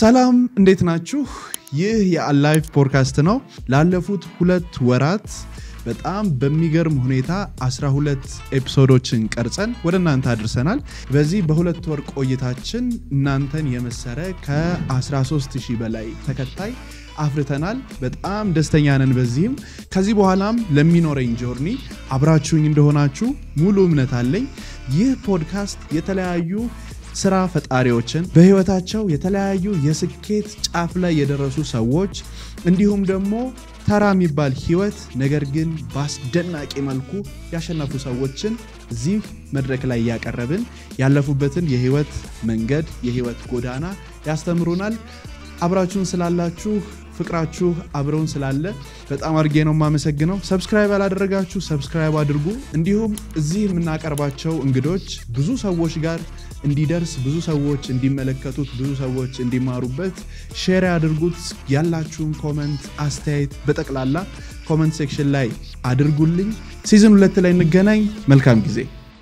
ሰላም እንዴት ናችሁ? ይህ የአላይፍ ፖድካስት ነው። ላለፉት 2 ወራት በጣም በሚገርም ሁኔታ 12 ኤፒሶዶችን ቀርጸን ወደ እናንተ አድርሰናል። በዚህ በ2 ወር ቆይታችን እናንተን የመሰረ ከ13000 በላይ ተከታይ አፍርተናል። በጣም ደስተኛ ነን። በዚህም ከዚህ በኋላም ለሚኖረኝ ጆርኒ አብራችሁኝ እንደሆናችሁ ሙሉ እምነት አለኝ። ይህ ፖድካስት የተለያዩ ስራ ፈጣሪዎችን በህይወታቸው የተለያዩ የስኬት ጫፍ ላይ የደረሱ ሰዎች እንዲሁም ደግሞ ተራ የሚባል ህይወት ነገር ግን በአስደናቂ መልኩ ያሸነፉ ሰዎችን እዚህ መድረክ ላይ ያቀርብን ያለፉበትን የህይወት መንገድ የህይወት ጎዳና ያስተምሩናል። አብራችሁን ስላላችሁ ፍቅራችሁ አብረውን ስላለ በጣም አርጌ ነው ማመሰግነው። ሰብስክራይብ አላደረጋችሁ ሰብስክራይብ አድርጉ። እንዲሁም እዚህ የምናቀርባቸው እንግዶች ብዙ ሰዎች ጋር እንዲደርስ ብዙ ሰዎች እንዲመለከቱት ብዙ ሰዎች እንዲማሩበት ሼር አድርጉት። ያላችሁን ኮሜንት አስተያየት በጠቅላላ ኮሜንት ሴክሽን ላይ አድርጉልኝ። ሲዝን 2 ላይ እንገናኝ። መልካም ጊዜ።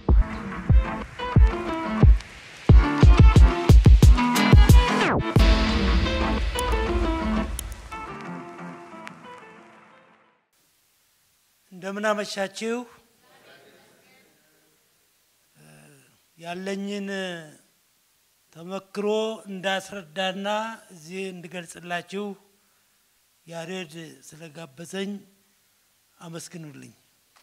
እንደምን አመሻችሁ። ያለኝን ተመክሮ እንዳስረዳና እዚህ እንድገልጽላችሁ ያሬድ ስለጋበዘኝ አመስግኑልኝ።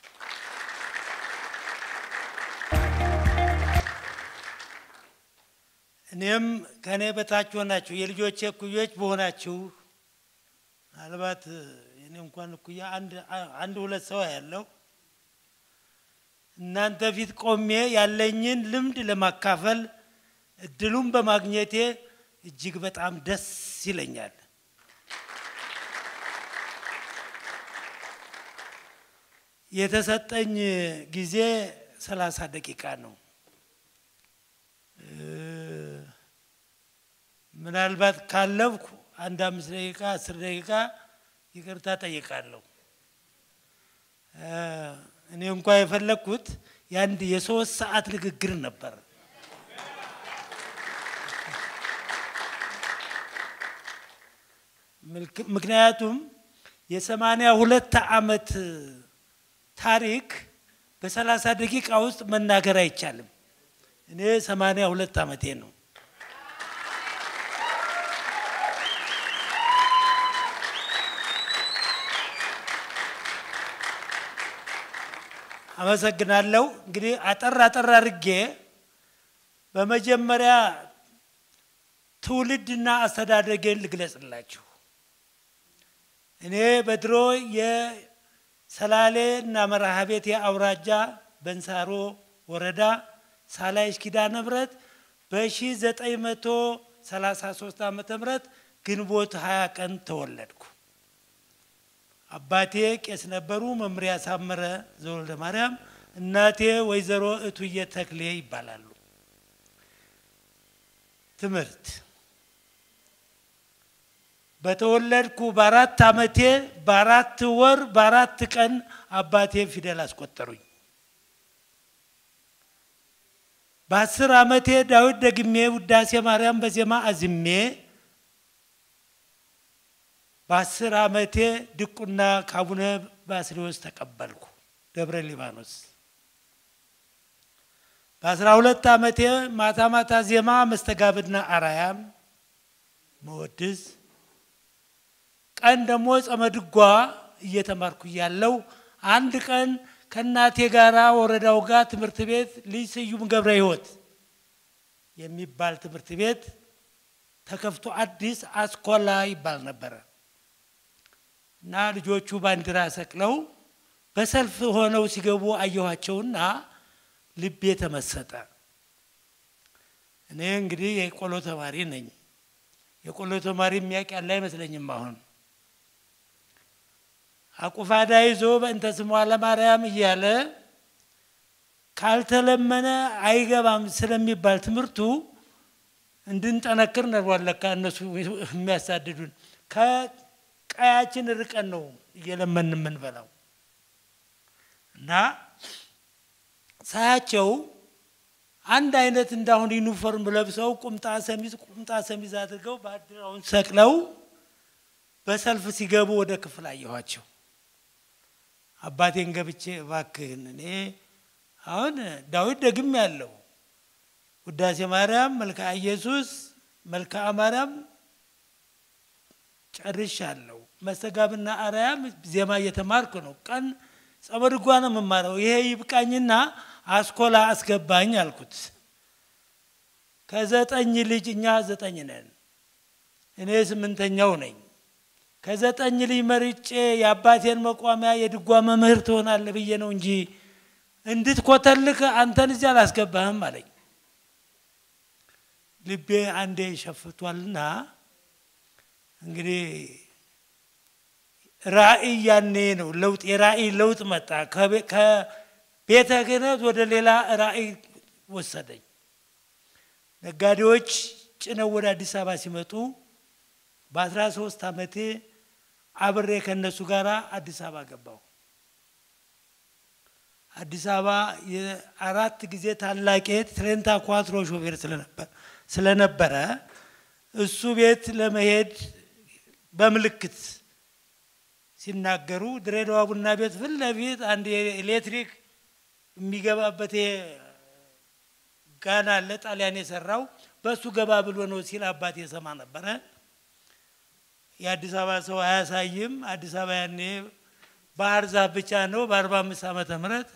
እኔም ከኔ በታች ሆናችሁ የልጆቼ ኩዮች በሆናችሁ አልባት እኔ እንኳን ኩያ አንድ ሁለት ሰው ያለው እናንተ ፊት ቆሜ ያለኝን ልምድ ለማካፈል እድሉን በማግኘቴ እጅግ በጣም ደስ ይለኛል። የተሰጠኝ ጊዜ 30 ደቂቃ ነው። ምናልባት ካለፍኩ 5 ደቂቃ 10 ደቂቃ ይቅርታ ጠይቃለሁ። እኔ እንኳን የፈለኩት ያንድ የ3 ሰዓት ንግግር ነበር። ምክንያቱም የ82 ዓመት ታሪክ በ30 ደቂቃ ውስጥ መናገር አይቻልም። እኔ 82 ዓመቴ ነው። አመሰግናለሁ። እንግዲህ አጠር አድርጌ በመጀመሪያ ትውልድና አስተዳደጌን ልግለጽላችሁ። እኔ በድሮ የሰላሌና መርሃቤት የአውራጃ በንሳሮ ወረዳ ሳላይሽ ኪዳነ ምህረት በ1933 ዓመተ ምህረት ግንቦት 20 ቀን ተወለድኩ። አባቴ ቄስ ነበሩ፣ መምሪያ አሳመረ ዘወልደ ማርያም። እናቴ ወይዘሮ እቱዬ ተክሌ ይባላሉ። ትምህርት በተወለድኩ በ4 ዓመቴ በ4 ወር በ4 ቀን አባቴ ፊደል አስቆጠሩኝ። በ10 ዓመቴ ዳዊት ደግሜ ውዳሴ ማርያም በዜማ አዝሜ በ10 ዓመቴ ድቁና ካቡነ ባስልዮስ ተቀበልኩ ደብረ ሊባኖስ። በ12 ዓመቴ ማታ ዜማ መስተጋብድና አራያም መወድስ ቀን ደሞ ጸመድጓ እየተማርኩ ያለው አንድ ቀን ከናቴ ጋራ ወረዳው ጋር ትምህርት ቤት ልጅ ስዩም ገብረ ሕይወት የሚባል ትምህርት ቤት ተከፍቶ አዲስ አስኮላ ይባል ነበር። እና ልጆቹ ባንዲራ ሰቅለው በሰልፍ ሆነው ሲገቡ አየኋቸውና ልቤ ተመሰጠ። እኔ እንግዲህ የቆሎ ተማሪ ነኝ። የቆሎ ተማሪ የሚያውቅ ያለ አይመስለኝም። አሁን አቁፋዳ ይዞ በእንተ ስሟ ለማርያም እያለ ካልተለመነ አይገባም ስለሚባል ትምህርቱ እንድንጠነክር ነው ወለካ እነሱ የሚያሳድዱን ከቀያችን ርቀን ነው እየለመን ምንበላው። እና ሳያቸው አንድ አይነት እንዳሁን ዩኒፎርም ለብሰው ቁምጣ ሰሚዝ አድርገው ባድራውን ሰቅለው በሰልፍ ሲገቡ ወደ ክፍል አየኋቸው አባቴን ገብቼ እባክህን እኔ አሁን ዳዊት ደግም ያለው ውዳሴ ማርያም መልካ ኢየሱስ መልካ ማርያም ጨርሻለሁ መስተጋብና አርያም ዜማ እየተማርኩ ነው ቀን ጸበርጓና መማረው ይሄ ይብቃኝና አስኮላ አስገባኝ አልኩት ከዘጠኝ ልጅ እኛ 9 ነን እኔ 8ኛው ነኝ ከዘጠኝ ልጅ መርጬ ያባቴን መቋሚያ የድጓ መምህር ትሆናለህ ብዬ ነው እንጂ እንድትኮተልክ አንተን እዚያ አላስገባህም አለኝ ልቤ አንዴ ሸፍቷልና እንግዲህ ራእይ ያኔ ነው ለውጥ የራእይ ለውጥ መጣ ከቤተ ክህነት ወደ ሌላ ራእይ ወሰደኝ ነጋዴዎች ጭነው ወደ አዲስ አበባ ሲመጡ በ13 አመቴ አብሬ ከነሱ ጋር አዲስ አበባ ገባው አዲስ አበባ የአራት ጊዜ ታላቄ ትሬንታ ኳትሮ ሾፌር ስለነበረ እሱ ቤት ለመሄድ በመልክት ሲናገሩ ድሬዳዋ ቡና ቤት ፍለፊት አንድ ኤሌክትሪክ የሚገባበት ጋና ለጣሊያን የሰራው በሱ ገባ ብሎ ነው ሲል አባቴ ሰማ ነበር የአዲስ አበባ ሰው አያሳይም አዲስ አበባ ያኔ ባህር ዛፍ ብቻ ነው በ45 ዓመተ ምህረት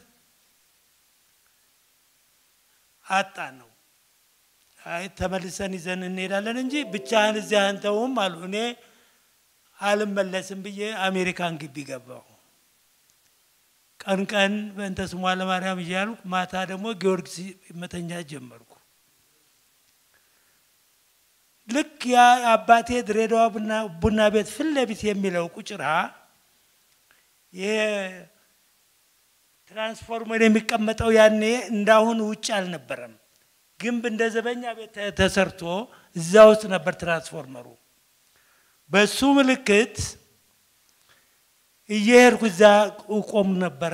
አጣ ነው አይ ተመልሰን ይዘን እንሄዳለን እንጂ ብቻህን እዚያ አንተውም አሉ እኔ አልመለስም ብዬ አሜሪካን ግቢ ገባው ቀን በእንተ ስሟ ለማርያም ይያልኩ ማታ ደግሞ ጊዮርጊስ መተኛ ጀመርኩ ልክ ያ አባቴ ድሬዳዋ ቡና ቤት ፍለፊት የሚለው ቁጭራ የትራንስፎርመር የሚቀመጠው ያኔ እንዳሁን ውጭ አልነበረም ግንብ እንደዘበኛ ቤት ተሰርቶ እዛው ውስጥ ነበር ትራንስፎርመሩ በሱ ምልክት እየሄድኩ እዛ ቆም ነበር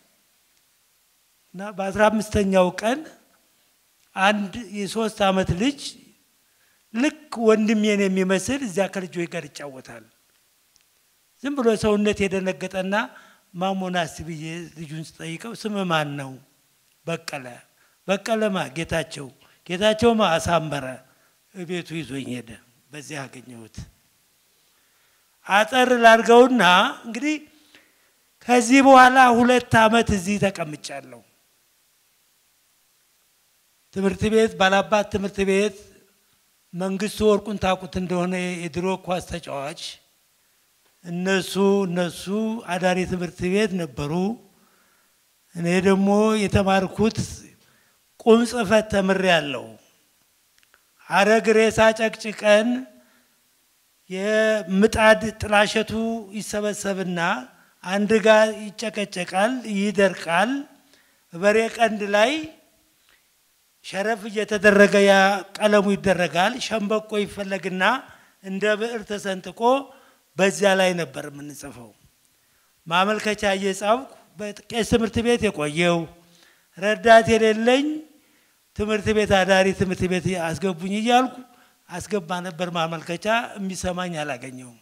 እና በ15ኛው ቀን አንድ የ3 አመት ልጅ ልክ ወንድሜን የሚመስል እዛ ከልጆች ጋር ይጫወታል ዝም ብሎ ሰውነት የደነገጠና ማሞናስ ብዬ ልጁን ጠይቀው ስም ማን ነው በቀለማ ጌታቸውማ አሳመረ ቤቱ ይዞኝ ሄደ በዚህ አገኘሁት አጠር ላርገውና እንግዲህ ከዚህ በኋላ 2 አመት እዚህ ተቀምጫለሁ ትምህርት ቤት ባላባት ትምህርት ቤት መንግስቱ ወርቁን ታቁት እንደሆነ የድሮ ኳስ ተጫዋች እነሱ አዳሪ ትምህርት ቤት ነበሩ እኔ ደግሞ የተማርኩት ቁም ጽፈት ተምሬያለሁ አረግሬሳ ጨቅጭቀን የምጣድ ጥላሸቱ ይሰበሰብና አንድ ጋር ይጨቀጨቃል ይደርቃል በሬ ቀንድ ላይ ሸረፍ እየተደረገ ያ ቀለሙ ይደረጋል ሸምበቆ ይፈለግና እንደ ብዕር ተሰንጥቆ በዚያ ላይ ነበር የምንጽፈው ማመልከቻ እየጻፍኩ በቄስ ትምህርት ቤት የቆየው ረዳት የሌለኝ ትምህርት ቤት አዳሪ ትምህርት ቤት አስገቡኝ እያልኩ አስገባ ነበር ማመልከቻ የሚሰማኝ አላገኘውም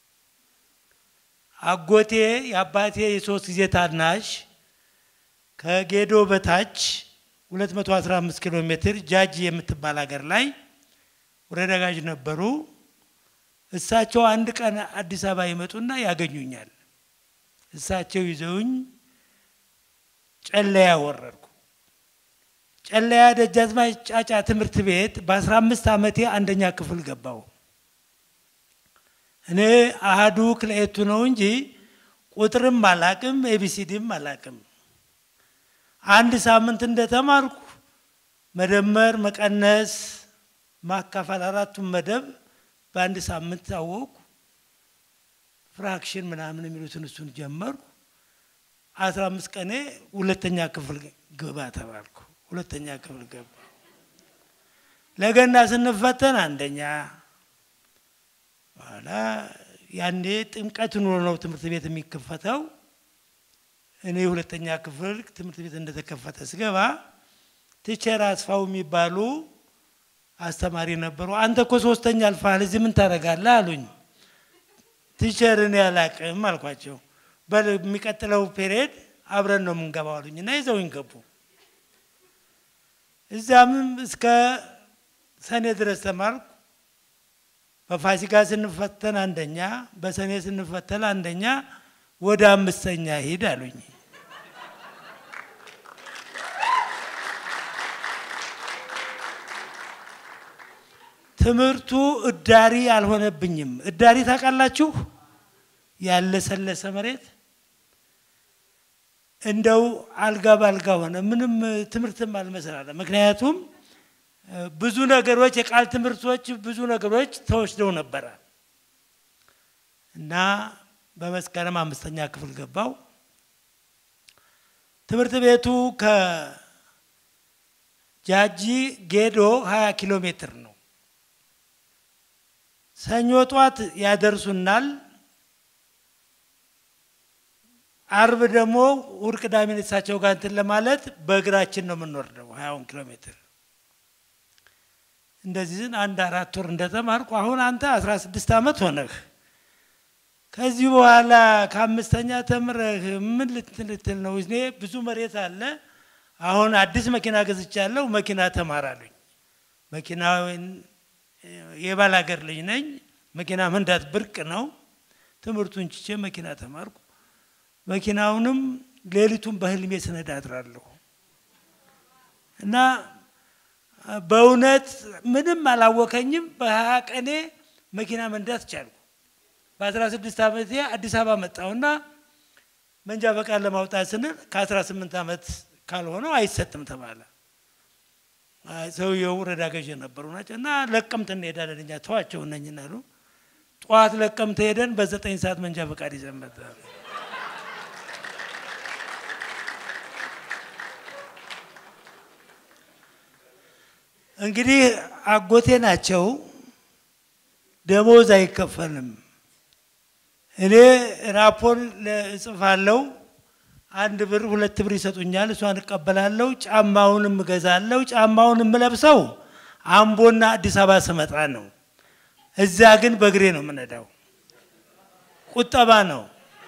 አጎቴ ያባቴ የ3 ጊዜ ታናሽ ከጌዶ በታች 215 ኪሎ ሜትር ጃጂ የምትባል ሀገር ላይ ወረዳጋጅ ነበሩ እሳቸው አንድ ቀን አዲስ አበባ ይመጡና ያገኙኛል እሳቸው ይዘውኝ ጨለያ ወረድኩ ጨለያ ደጃዝማች ጫጫ ትምህርት ቤት በ15 አመቴ አንደኛ ክፍል ገባው እኔ አሃዱ ክለኤቱ ነው እንጂ ቁጥርም አላቅም ኤቢሲዲም አላቅም አንድ ሳምንት እንደተማርኩ መደመር መቀነስ ማካፈል አራቱን መደብ በአንድ ሳምንት ታወቁ ፍራክሽን ምናምን የሚሉትን እሱን ጀመርኩ 15 ቀኔ ሁለተኛ ክፍል ገባ ተባልኩ ሁለተኛ ክፍል ገባ ለገና ስንፈተን አንደኛ ዋላ ያኔ ጥምቀት ነው ትምህርት ቤት የሚከፈተው እኔ ሁለተኛ ክፍል ትምህርት ቤት እንደተከፈተ ስገባ ቲቸር አስፋው የሚባሉ አስተማሪ ነበሩ አንተ እኮ ሶስተኛ አልፋል እዚህ ምን ታረጋለህ አሉኝ ቲቸር እኔ አላቅም አልኳቸው በሚቀጥለው ፔሪድ አብረን ነው የምንገባው አሉኝና ይዘውኝ ገቡ እዛም እስከ ሰኔ ድረስ ተማርኩ በፋሲካ ስንፈተን አንደኛ በሰኔ ስንፈተን አንደኛ ወደ አምስተኛ ሄድ አሉኝ ትምርቱ እዳሪ አልሆነብኝም እዳሪ ታቃላችሁ ያለሰለሰ መሬት እንደው አልጋ ባልጋ ሆነ ምንም ትምርትም አልመሰላለ ምክንያቱም ብዙ ነገሮች የቃል ትምርቶች ብዙ ነገሮች ተወስደው ነበር እና በመስከረም አምስተኛ ክፍል ገባው ትምርት ቤቱ ከጃጂ ጌዶ 20 ኪሎ ሜትር ነው ሰኞ ጧት ያደርሱናል አርብ ደግሞ ወርቅ ዳሚነሳቸው ጋር እንትን ለማለት በእግራችን ነው የምንወርደው 20 ኪሎ ሜትር እንደዚህ አንድ 4 ወር እንደተማርኩ አሁን አንተ 16 አመት ሆነህ ከዚህ በኋላ ከአምስተኛ ተምረህ ምን ልትል ነው እኔ ብዙ መሬት አለ አሁን አዲስ መኪና ገዝቻለሁ መኪና ተማራለኝ መኪናውን የባላገር ልጅ ነኝ መኪና መንዳት ብርቅ ነው ትምርቱን ጭቼ መኪና ተማርኩ መኪናውንም ሌሊቱን በህልሜ ስነዳ አድራለሁ እና በእውነት ምንም አላወከኝም በ20 ቀኔ መኪና መንዳት ቻልኩ በ16 አመቴ አዲስ አበባ መጣውና መንጃ ፈቃድ ለማውጣት ስንል ከ18 አመት ካልሆነው አይሰጥም ተባለ ሰውየው ወረዳ ገዥ ነበሩና እና ለቀምት እንሄዳለን እኛ ተዋቸው ነኝና አሉ ጧት ለቀምት ሄደን በ9 ሰዓት መንጃ ፈቃድ ይዘን መጣን እንግዲህ አጎቴ ናቸው ደሞዝ አይከፈልም እኔ ራፖን ለጽፋለው 1 ብር 2 ብር ይሰጡኛል እሷን እቀበላለሁ ጫማውንም ገዛለሁ ጫማውንም ለብሰው አምቦና አዲስ አበባ ስመጣ ነው እዛ ግን በእግሬ ነው ምነዳው ቁጠባ ነው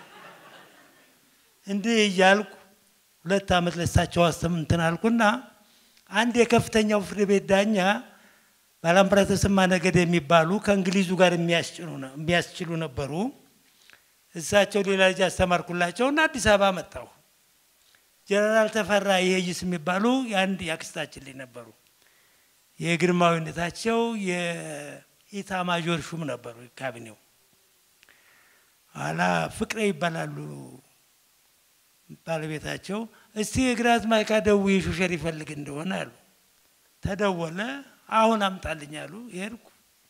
እንዴ ይያልኩ 2 አመት ለሳቸው አስተምንተን አልኩና አንድ የከፍተኛው ፍርድ ቤት ዳኛ ባላምብራተ ሰማ ነገደ የሚባሉ ከእንግሊዙ ጋር የሚያስችሉ ነበሩ እሳቸው ሌላ ልጅ አስተማርኩላቸውና አዲስ አበባ መጣሁ ጀነራል ተፈራ ይሄይስ የሚባሉ ያንድ ያክስታችን ላይ ነበሩ የግርማዊነታቸው የኢታማዦር ሹም ነበሩ ካቢኔው አላ ፍቅሬ ይባላሉ ባለቤታቸው እስቲ እግራት ማይካ ደውይ ሹፌር ይፈልግ እንደሆነ አሉ ተደወለ አሁን አምጣልኝ አሉ ይሄድኩ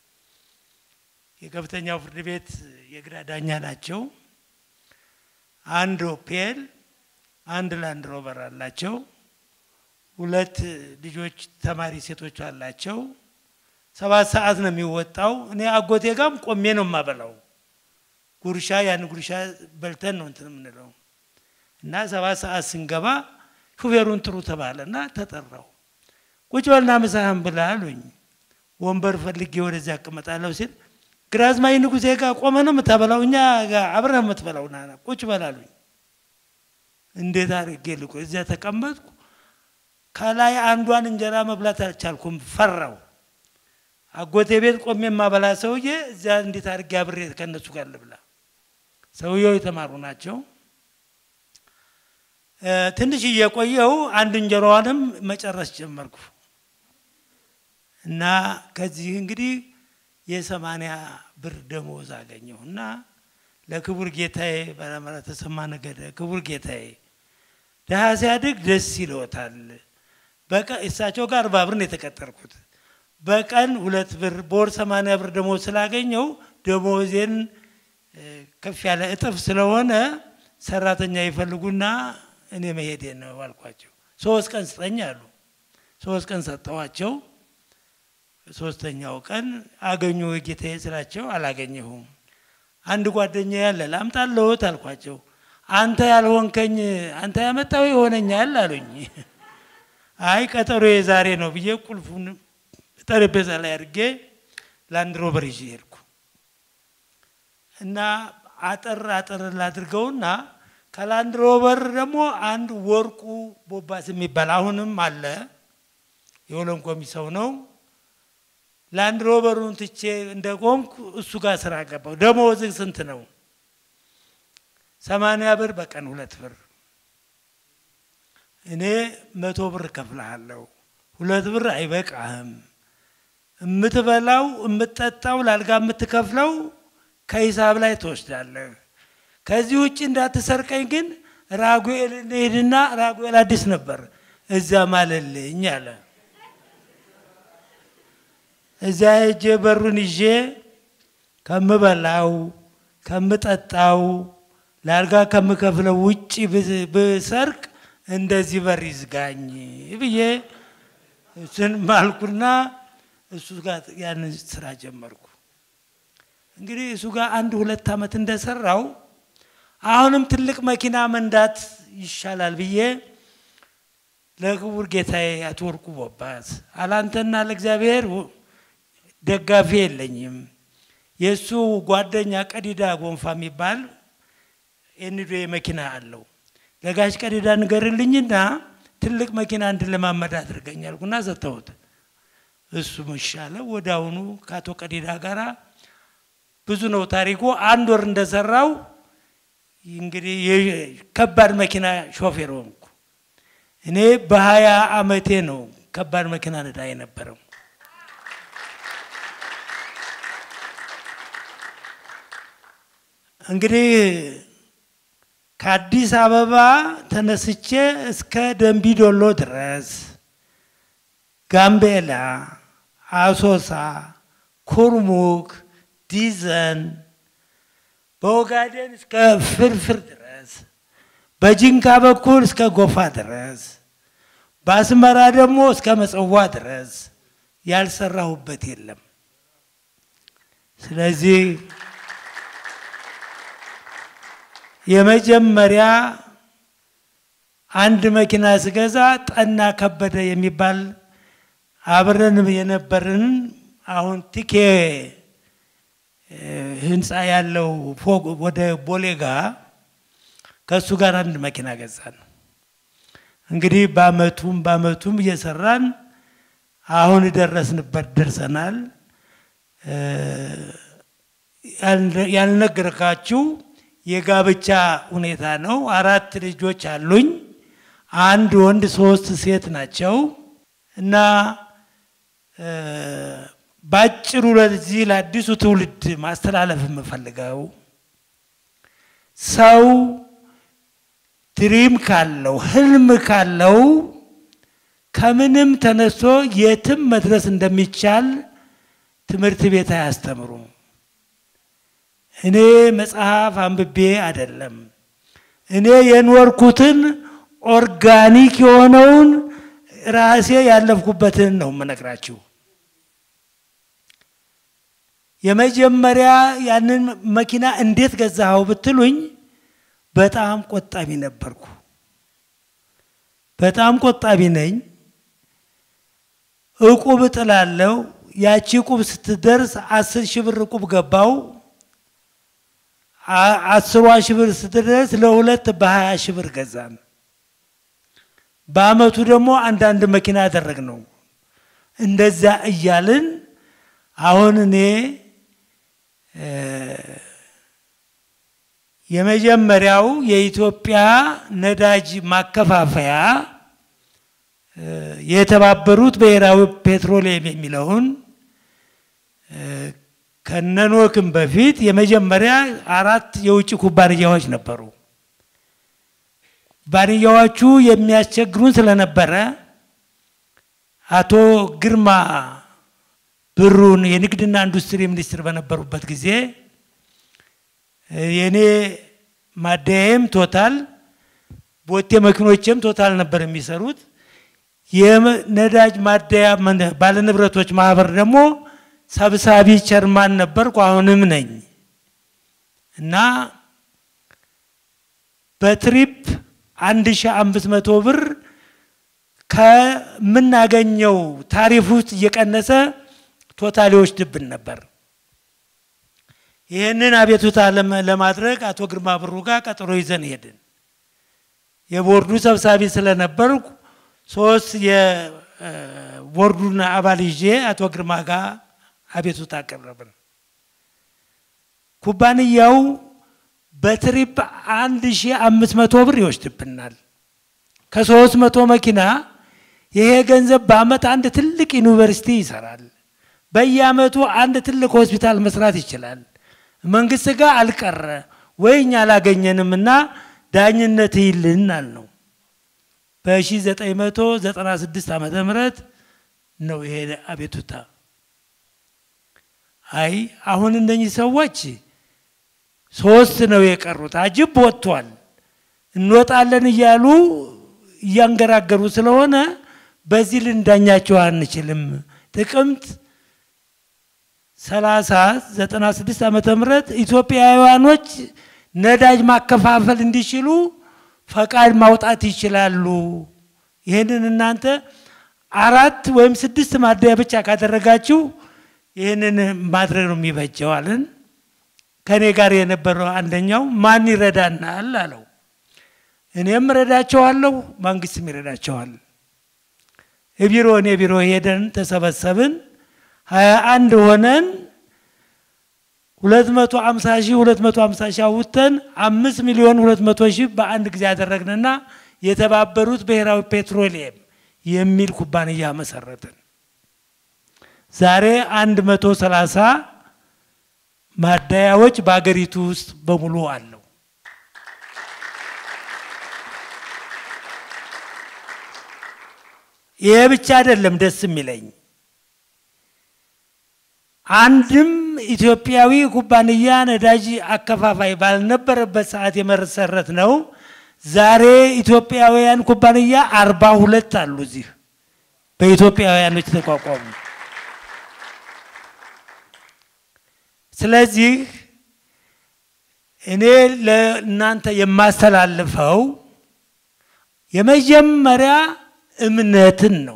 የከፍተኛው ፍርድ ቤት የግራ ዳኛ ናቸው አንድ ኦፔል አንድ ላንድ ሮቨር አላቸው 2 ልጆች ተማሪ ሴቶች አላቸው 7 ሰዓት ነው የሚወጣው እኔ አጎቴ ጋም ቆሜ ነው ማበላው ጉርሻ ያን ጉርሻ በልተን ነው እንትን ምንለው እና 7 ሰዓት ስንገባ ሹፌሩን ጥሩ ተባለና ተጠራው ቁጭ በልና ምሳህን ብላ አሉኝ ወንበር ፈልጌ ወደዚያ አቀመጣለሁ ሲል ግራዝማይ ንጉሴ ጋር ቆመ ነው የምታበላው እኛ ጋር አብረህ የምትበላውና ቁጭ በላሉኝ እንዴት አድርጌ ልቆ እዚያ ተቀመጥኩ ከላይ አንዷን እንጀራ መብላት አልቻልኩም ፈራው አጎቴ ቤት ቆሜ ማበላ ሰውዬ እዚያ እንዴት አድርጌ አብሬ ከነሱ ጋር ልብላ ሰውየው የተማሩ ናቸው ትንሽ እየቆየው አንድ እንጀራዋንም መጨረስ ጀመርኩ እና ከዚህ እንግዲህ የ80 ብር ደሞዝ አገኘውና ለክቡር ጌታዬ ባለማለት ተሰማ ነገደ ክቡር ጌታዬ ደሃ ሲያድግ ደስ ይለውታል በቀን እሳቸው ጋር 40 ብር ነው የተቀጠርኩት በቀን 2 ብር በወር 80 ብር ደሞዝ ስላገኘው ደሞዜን ከፍ ያለ እጥፍ ስለሆነ ሰራተኛ ይፈልጉና እኔ መሄዴ ነው አልኳቸው 3 ቀን ስጠኝ አሉ 3 ቀን ሰጠዋቸው ሶስተኛው ቀን አገኙ ጌታዬ ስላቸው አላገኘሁም አንድ ጓደኛ ያለ ላምጣለሁት አልኳቸው አንተ ያልሆንከኝ አንተ ያመጣው ይሆነኛል አሉኝ አይ ቀጠሮ የዛሬ ነው ብዬ ቁልፉን ጠረጴዛ ላይ አድርጌ ላንድ ሮቨር ይዤ ሄድኩ እና አጠር ላድርገውና ከላንድ ሮቨር ደግሞ አንድ ወርቁ ቦባስ የሚባል አሁንም አለ የወለን ኮሚሰው ነው ላንድ ሮቨሩን ትቼ እንደቆምኩ እሱ ጋር ስራ ገባው ደሞዝ ስንት ነው 80 ብር በቀን 2 ብር እኔ 100 ብር ከፍላለሁ 2 ብር አይበቃህም እምትበላው እምትጠጣው ላልጋ እምትከፍለው ከሂሳብ ላይ ተወስዳለህ ከዚህ ውጪ እንዳትሰርቀኝ ግን ራጉኤል ሄድና ራጉኤል አዲስ ነበር እዛ ማለልኝ አለ እዛ ሄጄ በሩን ይዤ ከምበላው ከምጠጣው ላልጋ ከምከፍለው ውጪ ብሰርቅ እንደዚህ በር ይዝጋኝ ብዬ እሱን ማልኩና እሱ ጋር ያን ስራ ጀመርኩ እንግዲህ እሱ ጋር 1-2 አመት እንደሰራው አሁንም ትልቅ መኪና መንዳት ይሻላል ብዬ ለክቡር ጌታዬ አትወርቁ ቦባስ አላንተና ለእግዚአብሔር ደጋፊ የለኝም የሱ ጓደኛ ቀዲዳ ጎንፋ የሚባል እንዴ መኪና አለው ለጋሽ ቀዲዳ ንገርልኝና ትልቅ መኪና እንድለማመድ አድርገኛልኩና ዘተውት እሱ መሻለው ወዳውኑ ካቶ ቀዲዳ ጋራ ብዙ ነው ታሪኩ አንድ ወር እንደሰራው እንግዲህ ከባድ መኪና ሾፌር ሆንኩ እኔ በ20 አመቴ ነው ከባድ መኪና ነዳ የነበረው እንግዲህ ከአዲስ አበባ ተነስቼ እስከ ደምቢ ዶሎ ድረስ ጋምቤላ አሶሳ ኩርሙክ ዲዘን በኦጋዴን እስከ ፍርፍር ድረስ በጂንካ በኩል እስከ ጎፋ ድረስ በአስማረ ደግሞ እስከ መጽዋ ድረስ ያልሰራሁበት የለም ስለዚህ የመጀመሪያ አንድ መኪና ስገዛ ጠና ከበደ የሚባል አብረን የነበርን አሁን ቲኬ ህንጻ ያለው ፎቅ ወደ ቦሌጋ ከሱ ጋር አንድ መኪና ገዛን እንግዲህ ባመቱም እየሰራን አሁን ደረስንበት ደርሰናል ያልነገርካችሁ የጋብቻ ሁኔታ ነው 4 ልጆች አሉኝ 1 ወንድ 3 ሴት ናቸው እና ባጭሩ ለዚህ ለአዲሱ ትውልድ ማስተላለፍ የምፈልገው ሰው ድሪም ካለው ህልም ካለው ከምንም ተነስቶ የትም መድረስ እንደሚቻል ትምህርት ቤት አያስተምሩም እኔ መጽሐፍ አንብቤ አይደለም እኔ የኖርኩትን ኦርጋኒክ የሆነውን ራሴ ያለፍኩበትን ነው መነግራችሁ የመጀመሪያ ያንን መኪና እንዴት ገዛው ብትሉኝ በጣም ቆጣቢ ነበርኩ በጣም ቆጣቢ ነኝ እቁብ ጥላለው ያቺ ቁብ ስትደርስ 10,000 ብር ቁብ ገባው 10,000 ብር ስትደርስ ለሁለት በ20,000 ብር ገዛን በአመቱ ደግሞ አንዳንድ መኪና አደረግነው እንደዛ እያልን አሁን እኔ የመጀመሪያው የኢትዮጵያ ነዳጅ ማከፋፈያ የተባበሩት ብሔራዊ ፔትሮሊየም የሚለውን ከነኖክም በፊት የመጀመሪያ 4 የውጭ ኩባንያዎች ነበሩ ባንያዎቹ የሚያስቸግሩን ስለነበረ አቶ ግርማ ብሩን የንግድና ኢንዱስትሪ ሚኒስትር በነበሩበት ጊዜ የኔ ማደያም ቶታል ቦቴ መኪኖችም ቶታል ነበር የሚሰሩት የነዳጅ ማደያ ባለንብረቶች ማህበር ደግሞ ሰብሳቢ ቸርማን ነበርኩ አሁንም ነኝ እና በትሪፕ 1500 ብር ከምናገኘው ታሪፍ ውስጥ እየቀነሰ ቶታሊዎች ድብን ነበር ይሄንን አቤቱታ ለማድረግ አቶ ግርማ ብሩ ጋር ቀጠሮ ይዘን ሄድን የቦርዱ ሰብሳቢ ስለነበርኩ ሶስት የቦርዱና አባል ይዤ አቶ ግርማ ጋር አቤቱታ አቀረብን ኩባንያው በትሪፕ 1500 ብር ይወስድብናል ከ300 መኪና ይሄ ገንዘብ በአመት አንድ ትልቅ ዩኒቨርሲቲ ይሰራል በየአመቱ አንድ ትልቅ ሆስፒታል መስራት ይችላል መንግስት ጋር አልቀረ ወይኛ አላገኘንምና ዳኝነት ይልናል ነው በ1996 ዓመተ ምህረት ነው ይሄ አቤቱታ አይ አሁን እንደኚህ ሰዎች ሶስት ነው የቀሩት አጅብ ወጥቷል እንወጣለን ይያሉ ያንገራገሩ ስለሆነ በዚህ ልንዳኛቸው አንችልም ጥቅምት 3096 ዓመተ ምህረት ኢትዮጵያውያኖች ነዳጅ ማከፋፈል እንዲችሉ ፈቃድ ማውጣት ይችላሉ ይሄንን እናንተ 4 ወይም 6 ማደያ ብቻ ካደረጋችሁ ይሄንን ማድረግ ነው የሚበጀዋልን ከኔ ጋር የነበረው አንደኛው ማን ይረዳናል አለው እኔም ረዳቸዋለሁ መንግስትም ይረዳቸዋል ቢሮ ሄደን ተሰበሰብን 21 ሆነን 250,000 አውጥተን 5,200,000 በአንድ ጊዜ ያደረግንና የተባበሩት ብሔራዊ ፔትሮሊየም የሚል ኩባንያ መሰረትን ዛሬ 130 ማደያዎች በአገሪቱ ውስጥ በሙሉ አለው ይሄ ብቻ አይደለም ደስ የሚለኝ አንድም ኢትዮጵያዊ ኩባንያ ነዳጅ አከፋፋይ ባልነበረበት ሰዓት የመሰረት ነው ዛሬ ኢትዮጵያውያን ኩባንያ 42 አሉ እዚህ በኢትዮጵያውያኖች ተቋቋሙ ስለዚህ እኔ ለእናንተ የማስተላልፈው የመጀመሪያ እምነትን ነው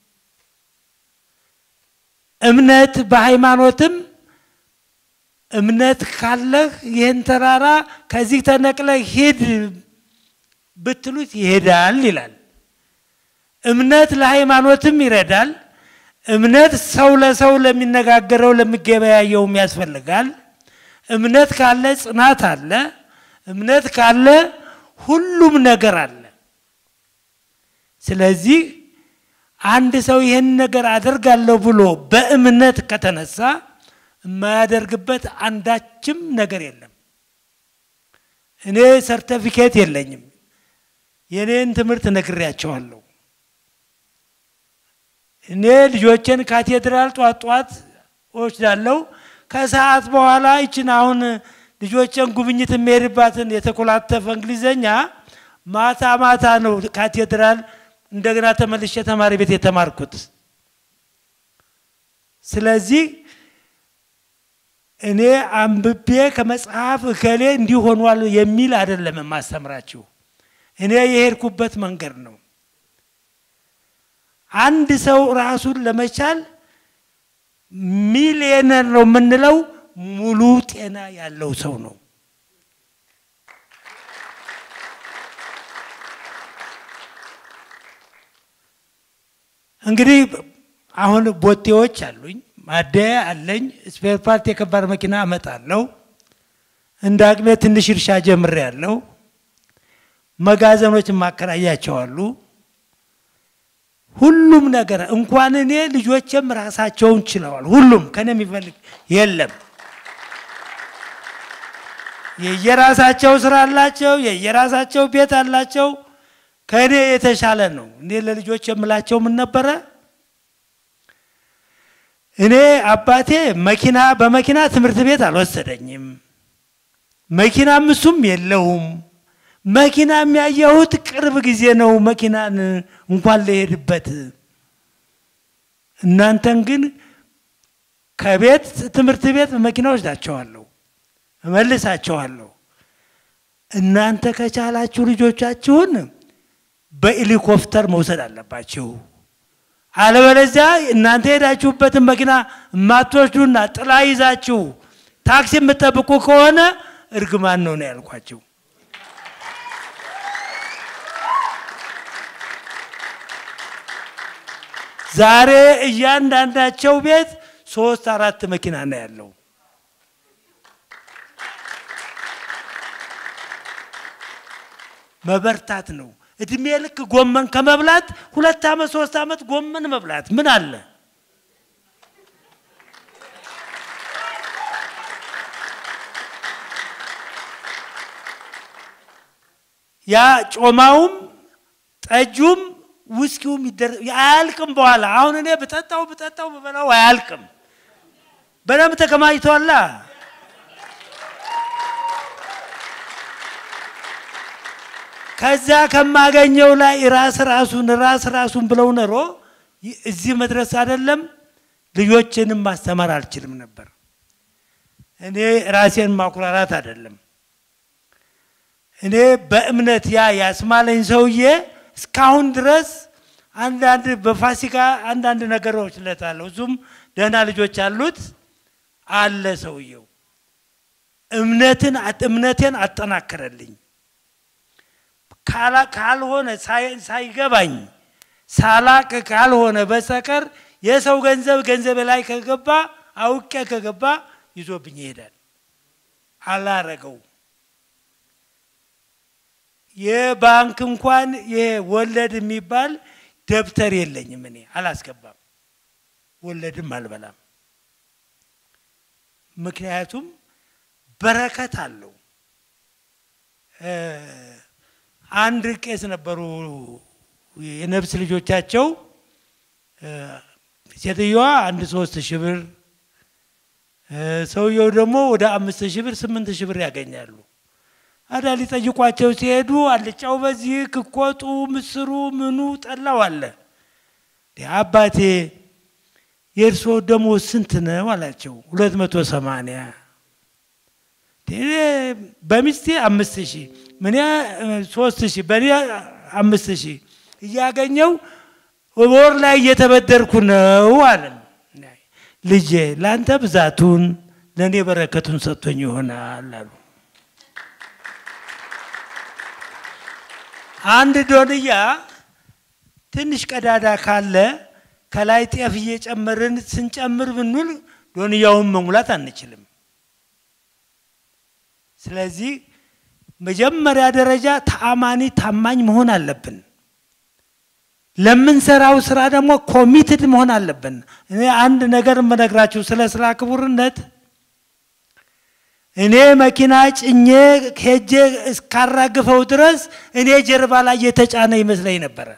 እምነት በሃይማኖትም እምነት ካለህ ይሄን ተራራ ከዚህ ተነቅለህ ሄድ ብትሉት ይሄዳል ይላል እምነት ለሃይማኖትም ይረዳል እምነት ሰው ለሰው ለሚነጋገረው ለሚገበያየው ያስፈልጋል እምነት ካለ ጽናት አለ እምነት ካለ ሁሉም ነገር አለ ስለዚህ አንድ ሰው ይሄን ነገር አደርጋለሁ ብሎ በእምነት ከተነሳ የማያደርግበት አንዳችም ነገር የለም እኔ ሰርቲፊኬት የለኝም የኔን ትምህርት ነግሬያቸዋለሁ እኔ ልጆችን ካቴድራል ጧጧት ወስዳለሁ ከሰዓት በኋላ እቺን አሁን ልጆችን ጉብኝት የሚሄድባትን የተኮላተፈ እንግሊዘኛ ማታ ነው ካቴድራል እንደገና ተመልሼ ተማሪ ቤት የተማርኩት ስለዚህ እኔ አንብቤ ከመጽሐፍ እከሌ እንዲሆኗል የሚል አይደለም ማስተምራችሁ እኔ የሄድኩበት መንገድ ነው አንድ ሰው ራሱን ለመቻል ሚሊየነር ነው ምንለው ሙሉ ጤና ያለው ሰው ነው እንግዲህ አሁን ቦቴዎች አሉኝ ማደያ አለኝ ስፔር ፓርት የከባድ መኪና አመጣለሁ እንዳግሜ ትንሽ እርሻ ጀምሬያለሁ መጋዘኖች ማከራያቸው አሉ ሁሉም ነገር እንኳን እኔ ልጆችም ራሳቸውን ችለዋል ሁሉም ከኔ የሚፈልግ የለም የየራሳቸው ስራ አላቸው የየራሳቸው ቤት አላቸው ከኔ የተሻለ ነው እኔ ለልጆች የምላቸው ምን ነበር እኔ አባቴ መኪና በመኪና ትምህርት ቤት አልወሰደኝም መኪናም እሱም የለውም መኪና የሚያየሁት ቅርብ ጊዜ ነው መኪናን እንኳን ለሄድበት እናንተን ግን ከቤት ትምህርት ቤት መኪናዎች ዳቸዋለሁ እመልሳቸዋለሁ እናንተ ከቻላችሁ ልጆቻችሁን በሄሊኮፕተር መውሰድ አለባችሁ አለበለዚያ እናንተ ሄዳችሁበት መኪና ማትወስዱና ጥላ ይዛችሁ ታክሲ የምትጠብቁ ከሆነ እርግማን ነው ያልኳችሁ ዛሬ እያንዳንዳቸው ቤት 3-4 መኪና ነው ያለው መበርታት ነው እድሜ ልክ ጎመን ከመብላት 2 አመት 3 አመት ጎመን መብላት ምን አለ ያ ጮማውም ጠጁም ውስኪውም ያልቅም በኋላ አሁን እኔ በጠጣው በበላው ያልቅም በደም ተከማይቷላ ከዛ ከማገኘው ላይ ራሱን ብለው ነሮ እዚህ መድረስ አይደለም ልጆችንም ማስተማር አልችልም ነበር እኔ ራሴን ማኩራራት አይደለም እኔ በእምነት ያስማለኝ ሰውዬ እስካሁን ድረስ አንዳንድ በፋሲካ አንዳንድ ነገሮች ለታለው ዙም ደህና ልጆች አሉት አለ ሰውየው እምነቴን አጠናከረልኝ ካልሆነ ሳይገባኝ ሳላቅ ካልሆነ በሰከር የሰው ገንዘብ ላይ ከገባ አውቄ ከገባ ይዞብኝ ይሄዳል አላረገው የባንክ እንኳን የወለድ የሚባል ደብተር የለኝም እኔ አላስገባም ወለድም አልበላም ምክንያቱም በረከት አለው አንድ ቄስ ነበሩ የነፍስ ልጆቻቸው ሴትየዋ 3,000 ብር ሰውየው ደግሞ ወደ 5,000 ብር 8,000 ብር ያገኛሉ አዳሊ ጠይቋቸው ሲሄዱ አልጫው በዚህ ክኮጡ ምስሩ ምኑ ጠላው አለ አባቴ የርሶ ደሞ ስንት ነው አላቸው 280 በሚስቴ 5,000 ምን 3,000 በኔ 5,000 እያገኘው ወር ላይ እየተበደርኩ ነው አለ ልጄ ላንተ ብዛቱን ለኔ በረከቱን ሰጥቶኝ ይሆናል አሉ አንድ ዶንያ ትንሽ ቀዳዳ ካለ ከላይ ጤፍ እየጨመርን ስንጨምር ብንል ዶንያውን መሙላት አንችልም ስለዚህ መጀመሪያ ደረጃ ታማኝ መሆን አለብን ለምንሰራው ስራ ደግሞ ኮሚትድ መሆን አለብን እኔ አንድ ነገር መነግራችሁ ስለ ክቡርነት እኔ መኪና ጭኜ ሄጄ እስካራግፈው ድረስ እኔ ጀርባ ላይ የተጫነ ይመስለኝ ነበር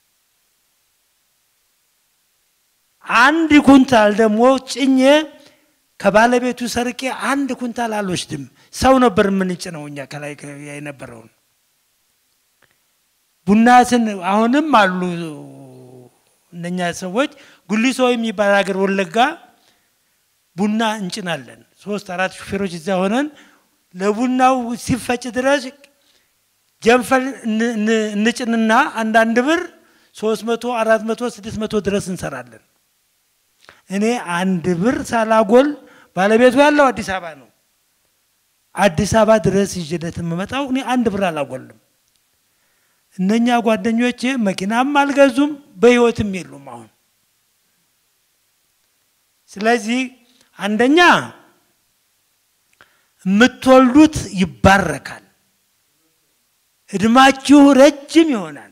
አንድ ኩንታል ደግሞ ጭኜ ከባለቤቱ ሰርቄ አንድ ኩንታል አልወስድም ሰው ነበር ምንጭነውኛ ከላይ የነበረው ቡናስን አሁንም አሉ እነኛ ሰዎች ጉሊሶ የሚባል ሀገር ወለጋ ቡና እንጭናለን 3-4 ሹፌሮች እዛ ሆነን ለቡናው ሲፈጭ ድረስ ጀንፈል እንጭንና አንዳንድ ብር 300 400 600 ድረስ እንሰራለን እኔ አንድ ብር ሳላጎል ባለቤቱ ያለው አዲስ አበባ ነው አዲስ አበባ ድረስ ይጀለት መመጣው እኔ አንድ ብር አላጎልም እነኛ ጓደኞቼ መኪናም አልገዙም በህይወትም የሉም አሁን ስለዚህ አንደኛ ምትወልዱት ይባረካል እድማችሁ ረጅም ይሆናል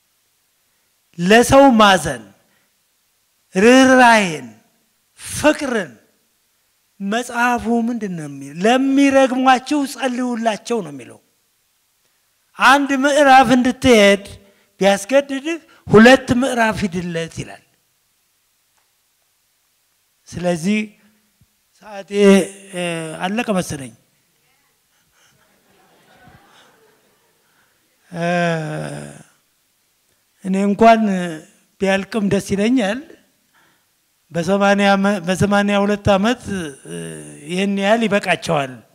ለሰው ማዘን ርህራሄን ፍቅርን መጽሐፉ ምንድነው የሚለው ለሚረግሟቸው ጸልዩላቸው ነው የሚለው አንድ ምዕራፍ እንድትሄድ ቢያስገድድህ 2 ምዕራፍ ሂድለት ይላል ስለዚህ ሰዓቴ አለቀ መሰለኝ እኔ እንኳን ቢያልቅም ደስ ይለኛል በ82 አመት ይሄን ያህል ይበቃቸዋል